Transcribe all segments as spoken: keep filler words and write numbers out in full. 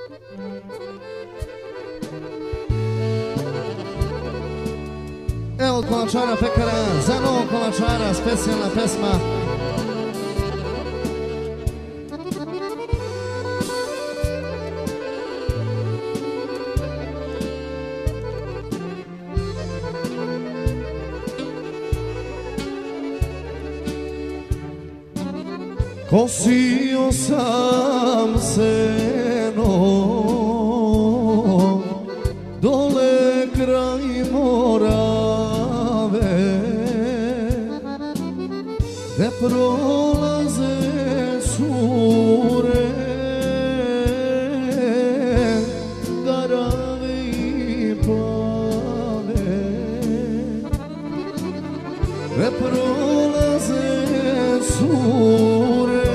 Evo Kolančara Pekara, za novog Kolančara specijalna pesma. Kosio sam seno dole kraj Morave, gde prolaze cure, garave i plave, gde prolaze cure,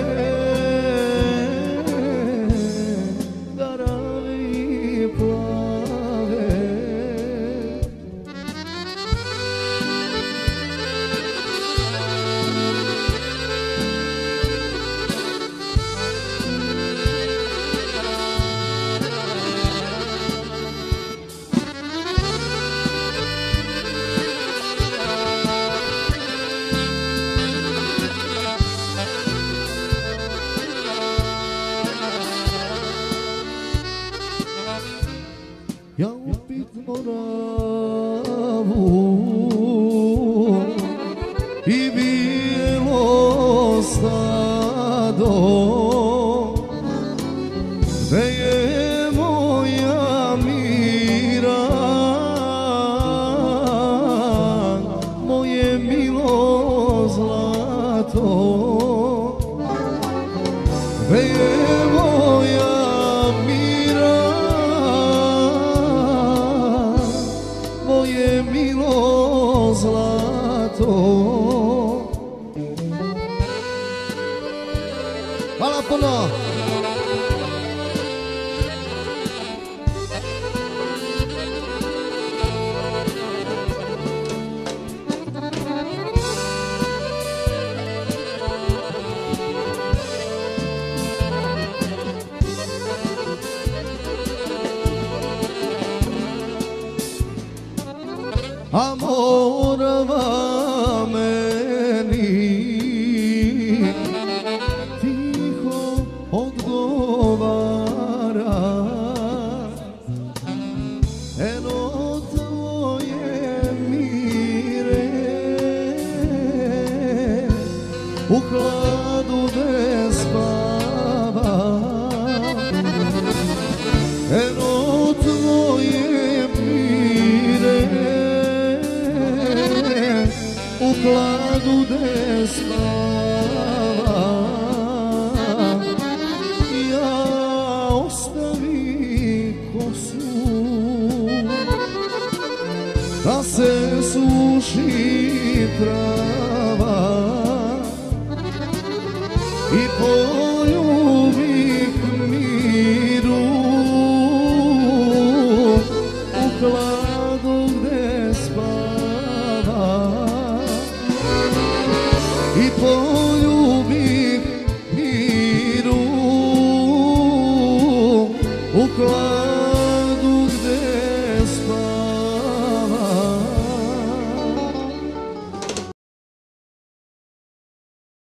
ja upit Moravu i bijelo stado, gde je moja mira, moje milo zlato, gde je moja moje milo zlato. Hvala puno. A Morava meni tiho odgovara, eno tvoje mire u hladu ne spava, eno tvoje mire u hladu de spava. Ja ostavi kosu da se suši trava i po